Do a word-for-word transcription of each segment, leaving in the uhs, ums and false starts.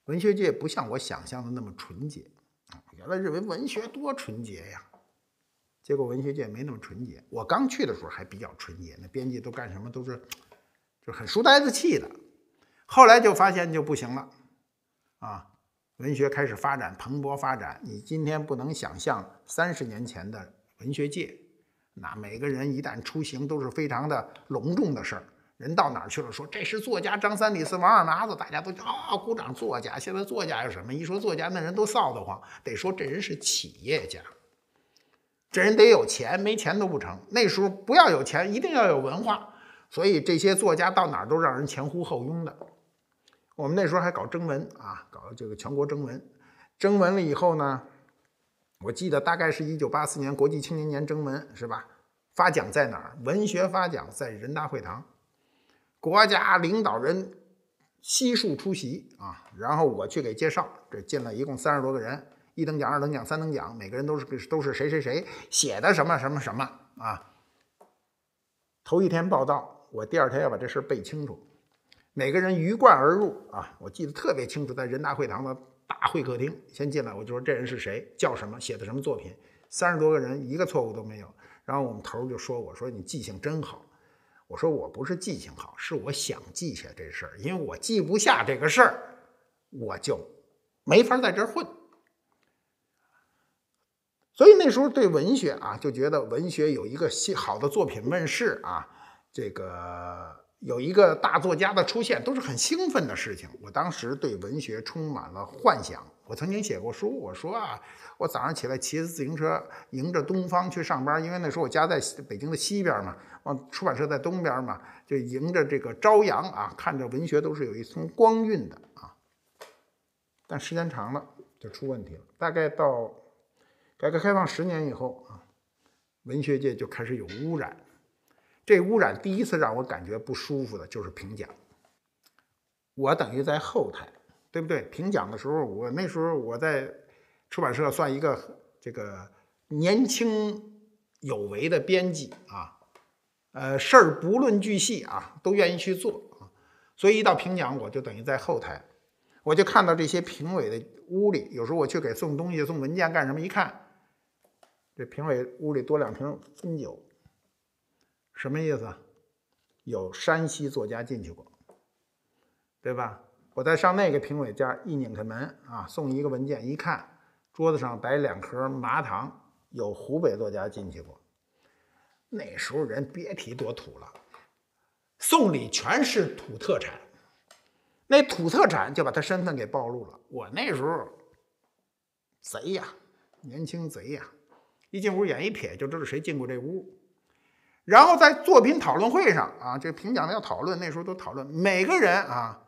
文学界不像我想象的那么纯洁啊！原来认为文学多纯洁呀，结果文学界没那么纯洁。我刚去的时候还比较纯洁，那编辑都干什么都是就很书呆子气的。后来就发现就不行了啊！文学开始发展，蓬勃发展。你今天不能想象三十年前的文学界，那每个人一旦出行都是非常的隆重的事儿。人到哪儿去了，说这是作家张三李四王二麻子，大家都啊、哦、鼓掌。作家现在作家有什么？一说作家，那人都臊得慌，得说这人是企业家，这人得有钱，没钱都不成。那时候不要有钱，一定要有文化，所以这些作家到哪儿都让人前呼后拥的。我们那时候还搞征文啊，搞这个全国征文，征文了以后呢，我记得大概是一九八四年国际青年年征文是吧？发奖在哪儿？文学发奖在人大会堂。国家领导人悉数出席啊，然后我去给介绍，这进了一共三十多个人，一等奖、二等奖、三等奖，每个人都是都是谁谁谁写的什么什么什么啊。头一天报道，我第二天要把这事背清楚，每个人鱼贯而入啊，我记得特别清楚，在人大会堂的大会客厅，先进来我就说这人是谁，叫什么，写的什么作品，三十多个人一个错误都没有。然后我们头就说我说你记性真好。我说我不是记性好，是我想记下这事儿，因为我记不下这个事儿，我就没法在这儿混。所以那时候对文学啊，就觉得文学有一个好的作品问世啊，这个有一个大作家的出现，都是很兴奋的事情。我当时对文学充满了幻想。我曾经写过书，我说啊，我早上起来骑着自行车迎着东方去上班，因为那时候我家在北京的西边嘛，往出版社在东边嘛，就迎着这个朝阳啊，看着文学都是有一层光晕的啊。但时间长了就出问题了，大概到改革开放十年以后啊，文学界就开始有污染。这污染第一次让我感觉不舒服的就是评奖，我等于在后台。对不对？评奖的时候，我那时候我在出版社算一个这个年轻有为的编辑啊，呃，事儿不论巨细啊，都愿意去做啊。所以一到评奖，我就等于在后台，我就看到这些评委的屋里，有时候我去给送东西、送文件干什么，一看，这评委屋里多两瓶汾酒，什么意思？有山西作家进去过，对吧？我在上那个评委家一拧开门啊，送一个文件，一看桌子上摆两盒麻糖，有湖北作家进去过。那时候人别提多土了，送礼全是土特产，那土特产就把他身份给暴露了。我那时候贼呀，年轻贼呀，一进屋眼一瞥就知道谁进过这屋。然后在作品讨论会上啊，这评奖的要讨论，那时候都讨论，每个人啊。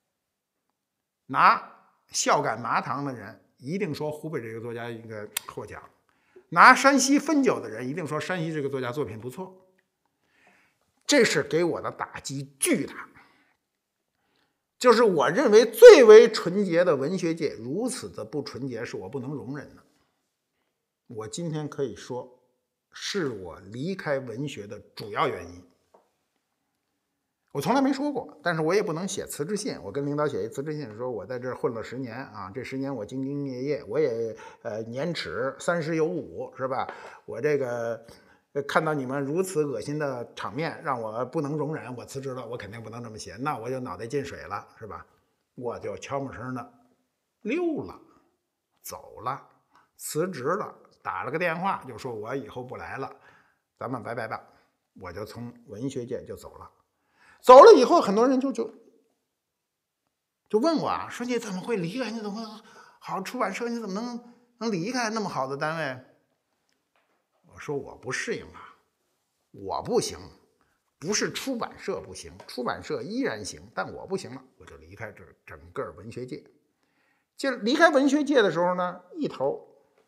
拿孝感麻糖的人一定说湖北这个作家应该获奖，拿山西汾酒的人一定说山西这个作家作品不错。这是给我的打击巨大，就是我认为最为纯洁的文学界如此的不纯洁，是我不能容忍的。我今天可以说是我离开文学的主要原因。我从来没说过，但是我也不能写辞职信。我跟领导写一辞职信，说我在这儿混了十年啊，这十年我兢兢业业，我也呃年齿三十有五，是吧？我这个看到你们如此恶心的场面，让我不能容忍，我辞职了。我肯定不能这么写，那我就脑袋进水了，是吧？我就悄没声的溜了，走了，辞职了，打了个电话，就说我以后不来了，咱们拜拜吧。我就从文学界就走了。走了以后，很多人就就就问我啊，说你怎么会离开？你怎么好出版社？你怎么能能离开那么好的单位？我说我不适应啊，我不行，不是出版社不行，出版社依然行，但我不行了，我就离开这整个文学界。就离开文学界的时候呢，一头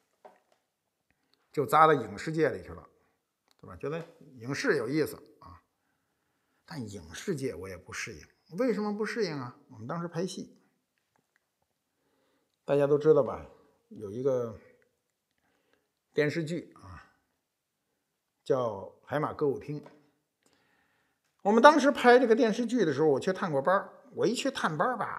就扎到影视界里去了，对吧？觉得影视有意思啊。但影视界我也不适应，为什么不适应啊？我们当时拍戏，大家都知道吧？有一个电视剧啊，叫《海马歌舞厅》。我们当时拍这个电视剧的时候，我去探过班。我一去探班吧，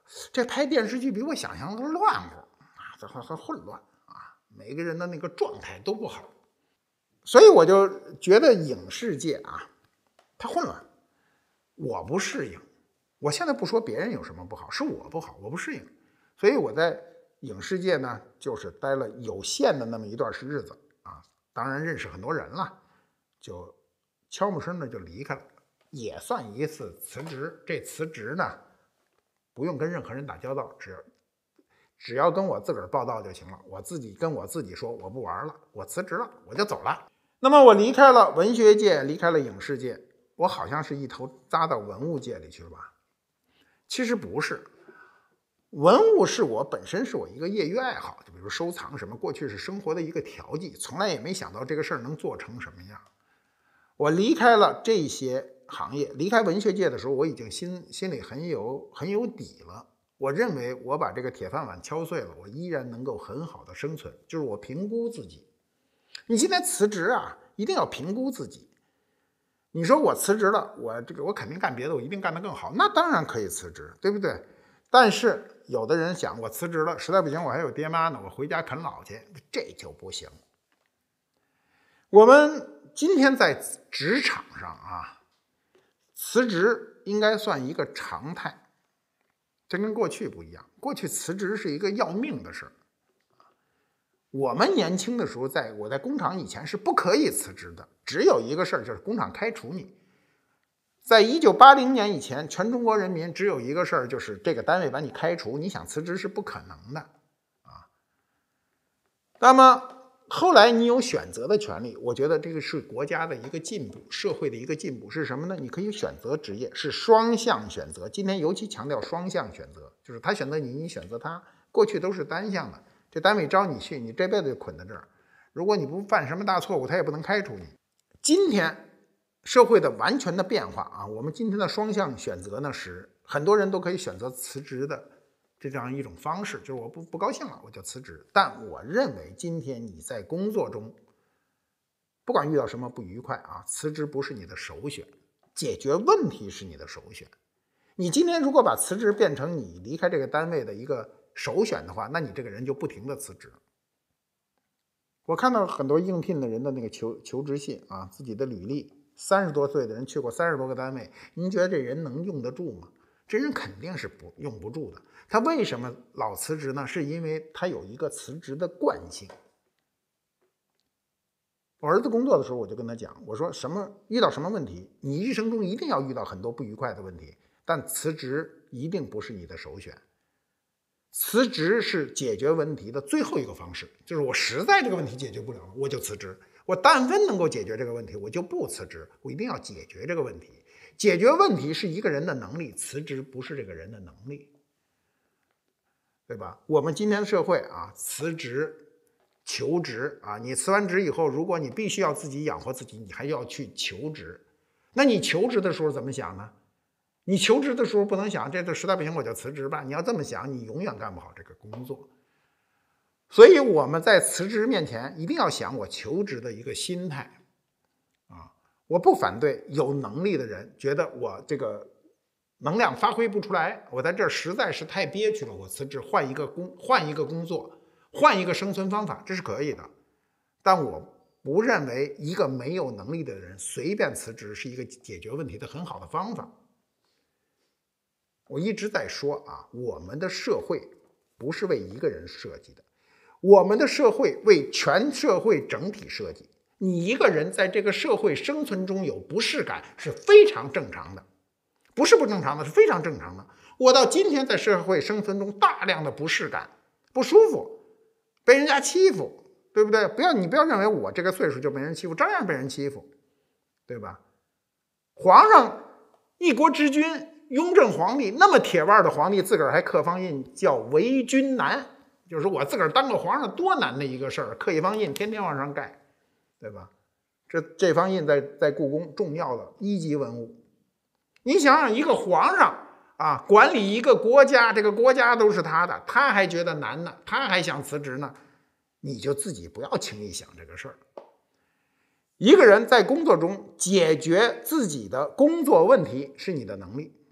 这拍电视剧比我想象的乱乎啊，这很很混乱啊，每个人的那个状态都不好，所以我就觉得影视界啊，它混乱，我不适应。我现在不说别人有什么不好，是我不好，我不适应。所以我在影视界呢，就是待了有限的那么一段日子啊，当然认识很多人了，就悄没声的就离开了，也算一次辞职。这辞职呢，不用跟任何人打交道，只要只要跟我自个儿报道就行了。我自己跟我自己说，我不玩了，我辞职了，我就走了。那么我离开了文学界，离开了影视界，我好像是一头扎到文物界里去了吧？其实不是，文物是我本身是我一个业余爱好，就比如收藏什么，过去是生活的一个调剂，从来也没想到这个事儿能做成什么样。我离开了这些行业，离开文学界的时候，我已经心心里很有很有底了。我认为我把这个铁饭碗敲碎了，我依然能够很好的生存。就是我评估自己，你今天辞职啊，一定要评估自己。你说我辞职了，我这个我肯定干别的，我一定干得更好，那当然可以辞职，对不对？但是有的人想，我辞职了，实在不行，我还有爹妈呢，我回家啃老去，这就不行。我们今天在职场上啊，辞职应该算一个常态，这跟过去不一样。过去辞职是一个要命的事儿。我们年轻的时候，在我在工厂以前是不可以辞职的，只有一个事儿，就是工厂开除你。在一九八零年以前，全中国人民只有一个事儿，就是这个单位把你开除，你想辞职是不可能的啊。那么后来你有选择的权利，我觉得这个是国家的一个进步，社会的一个进步是什么呢？你可以选择职业，是双向选择。今天尤其强调双向选择，就是他选择你，你选择他。过去都是单向的，这单位招你去，你这辈子就捆在这儿。如果你不犯什么大错误，他也不能开除你。今天社会的完全的变化啊，我们今天的双向选择呢，使很多人都可以选择辞职的这样一种方式，就是我不不高兴了，我就辞职。但我认为今天你在工作中，不管遇到什么不愉快啊，辞职不是你的首选，解决问题是你的首选。你今天如果把辞职变成你离开这个单位的一个首选的话，那你这个人就不停的辞职。我看到很多应聘的人的那个求求职信啊，自己的履历，三十多岁的人去过三十多个单位，您觉得这人能用得住吗？这人肯定是不用不住的。他为什么老辞职呢？是因为他有一个辞职的惯性。我儿子工作的时候，我就跟他讲，我说什么遇到什么问题，你一生中一定要遇到很多不愉快的问题，但辞职一定不是你的首选。辞职是解决问题的最后一个方式，就是我实在这个问题解决不了了，我就辞职。我但凡能够解决这个问题，我就不辞职，我一定要解决这个问题。解决问题是一个人的能力，辞职不是这个人的能力，对吧？我们今天社会啊，辞职、求职啊，你辞完职以后，如果你必须要自己养活自己，你还要去求职。那你求职的时候怎么想呢？你求职的时候不能想，这个实在不行我就辞职吧。你要这么想，你永远干不好这个工作。所以我们在辞职面前一定要想我求职的一个心态啊！我不反对有能力的人觉得我这个能量发挥不出来，我在这儿实在是太憋屈了，我辞职换一个工换一个工作，换一个生存方法，这是可以的。但我不认为一个没有能力的人随便辞职是一个解决问题的很好的方法。我一直在说啊，我们的社会不是为一个人设计的，我们的社会为全社会整体设计。你一个人在这个社会生存中有不适感是非常正常的，不是不正常的，是非常正常的。我到今天在社会生存中大量的不适感、不舒服，被人家欺负，对不对？不要你不要认为我这个岁数就没人欺负，照样被人欺负，对吧？皇上一国之君。雍正皇帝那么铁腕的皇帝，自个儿还刻方印叫为君难，就是说我自个儿当个皇上多难的一个事儿，刻一方印天天往上盖，对吧？这这方印在在故宫重要的一级文物。你想想，一个皇上啊，管理一个国家，这个国家都是他的，他还觉得难呢，他还想辞职呢，你就自己不要轻易想这个事儿。一个人在工作中解决自己的工作问题是你的能力。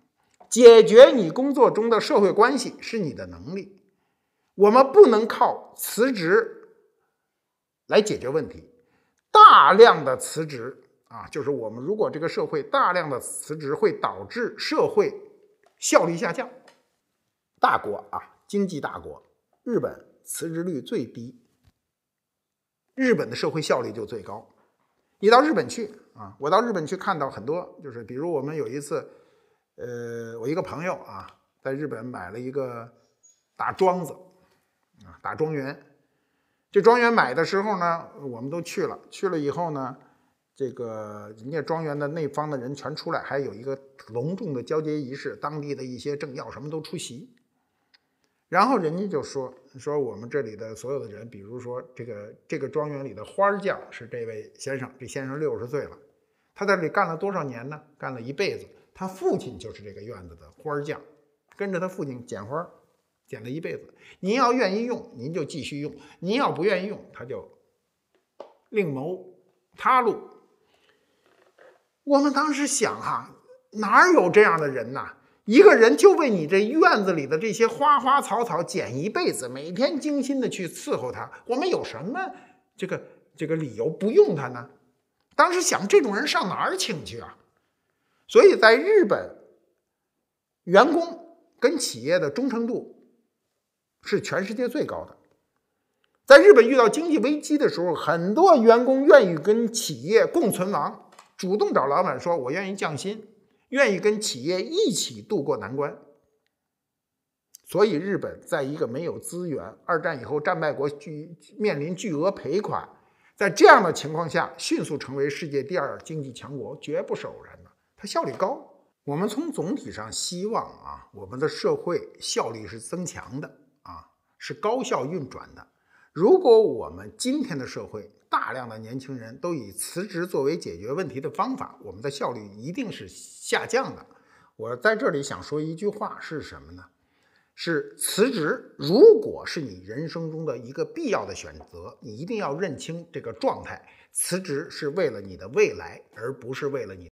解决你工作中的社会关系是你的能力，我们不能靠辞职来解决问题。大量的辞职啊，就是我们如果这个社会大量的辞职会导致社会效率下降。大国啊，经济大国，日本辞职率最低，日本的社会效率就最高。你到日本去啊，我到日本去看到很多，就是比如我们有一次，呃，我一个朋友啊，在日本买了一个大庄子啊，大庄园。这庄园买的时候呢，我们都去了，去了以后呢，这个人家庄园的那方的人全出来，还有一个隆重的交接仪式，当地的一些政要什么都出席。然后人家就说说我们这里的所有的人，比如说这个这个庄园里的花匠是这位先生，这先生六十岁了，他在这里干了多少年呢？干了一辈子。他父亲就是这个院子的花匠，跟着他父亲剪花，剪了一辈子。您要愿意用，您就继续用；您要不愿意用，他就另谋他路。我们当时想哈，哪有这样的人呐？一个人就为你这院子里的这些花花草草剪一辈子，每天精心的去伺候他，我们有什么这个这个理由不用他呢？当时想，这种人上哪儿请去啊？所以在日本，员工跟企业的忠诚度是全世界最高的。在日本遇到经济危机的时候，很多员工愿意跟企业共存亡，主动找老板说我愿意降薪，愿意跟企业一起渡过难关。所以日本在一个没有资源，二战以后战败国巨面临巨额赔款，在这样的情况下迅速成为世界第二经济强国，绝不是偶然的，它效率高。我们从总体上希望啊，我们的社会效率是增强的啊，是高效运转的。如果我们今天的社会大量的年轻人都以辞职作为解决问题的方法，我们的效率一定是下降的。我在这里想说一句话是什么呢？是辞职如果是你人生中的一个必要的选择，你一定要认清这个状态，辞职是为了你的未来，而不是为了你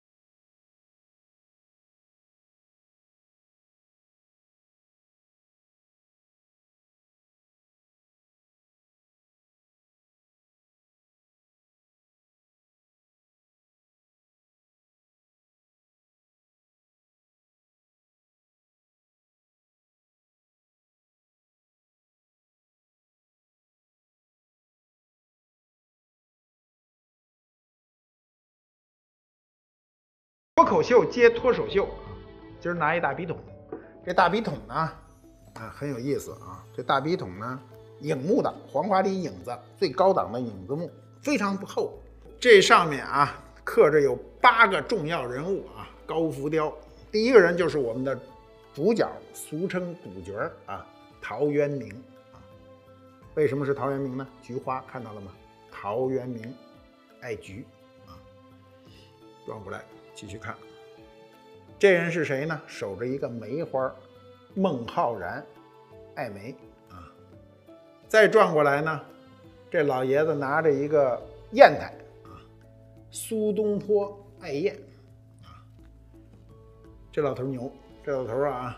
脱口秀接脱手秀。今儿拿一大笔筒，这大笔筒呢，啊很有意思啊。这大笔筒呢，影木的，黄花梨影子，最高档的影子木，非常厚。这上面啊刻着有八个重要人物啊，高浮雕。第一个人就是我们的主角，俗称主角啊，陶渊明啊。为什么是陶渊明呢？菊花看到了吗？陶渊明爱菊啊。转过来。继续看，这人是谁呢？守着一个梅花，孟浩然爱梅啊。再转过来呢，这老爷子拿着一个砚台啊，苏东坡爱砚啊。这老头牛，这老头啊，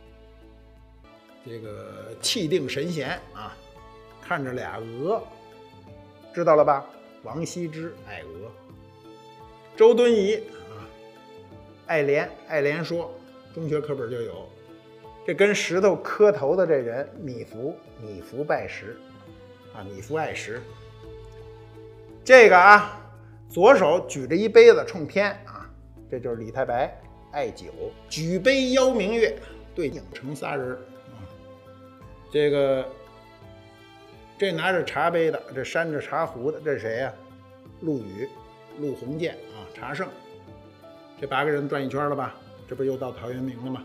这个气定神闲啊，看着俩鹅，知道了吧？王羲之爱鹅，周敦颐。爱莲，爱莲说，中学课本就有。这跟石头磕头的这人，米芾，米芾拜石，啊，米芾爱石。这个啊，左手举着一杯子冲天啊，这就是李太白，爱酒，举杯邀明月，对影成仨人啊。这个，这拿着茶杯的，这扇着茶壶的，这是谁呀、啊？陆羽，陆鸿渐啊，茶圣。这八个人转一圈了吧？这不又到陶渊明了吗？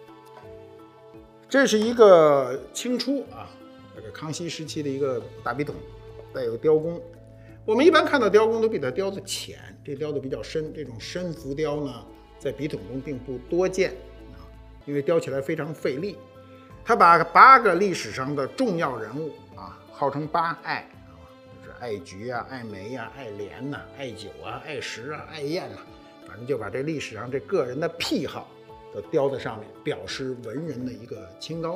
这是一个清初啊，这个康熙时期的一个大笔筒，带有雕工。我们一般看到雕工都比它雕的浅，这雕的比较深。这种深浮雕呢，在笔筒中并不多见啊，因为雕起来非常费力。他把八个历史上的重要人物啊，号称八爱啊，就是爱菊啊、爱梅啊、爱莲呐、啊、爱酒啊、爱石啊、爱砚呐、啊。反正就把这历史上这个人的癖好都雕在上面，表示文人的一个清高。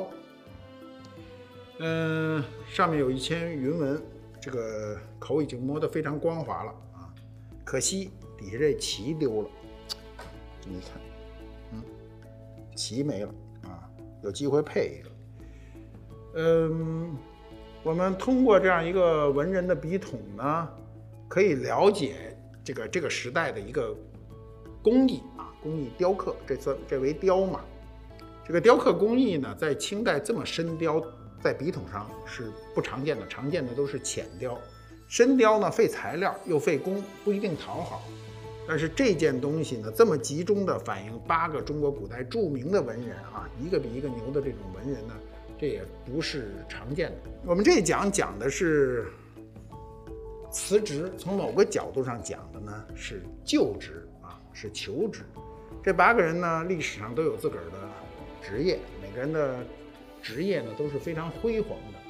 嗯，上面有一签云纹，这个口已经磨得非常光滑了啊，可惜底下这旗丢了。你看，嗯，旗没了啊，有机会配一个。嗯，我们通过这样一个文人的笔筒呢，可以了解这个这个时代的一个工艺啊，工艺雕刻，这次这为雕嘛。这个雕刻工艺呢，在清代这么深雕在笔筒上是不常见的，常见的都是浅雕。深雕呢，费材料又费工，不一定讨好。但是这件东西呢，这么集中的反映八个中国古代著名的文人啊，一个比一个牛的这种文人呢，这也不是常见的。我们这一讲讲的是辞职，从某个角度上讲的呢是就职啊，是求职。这八个人呢，历史上都有自个儿的职业，每个人的职业呢都是非常辉煌的。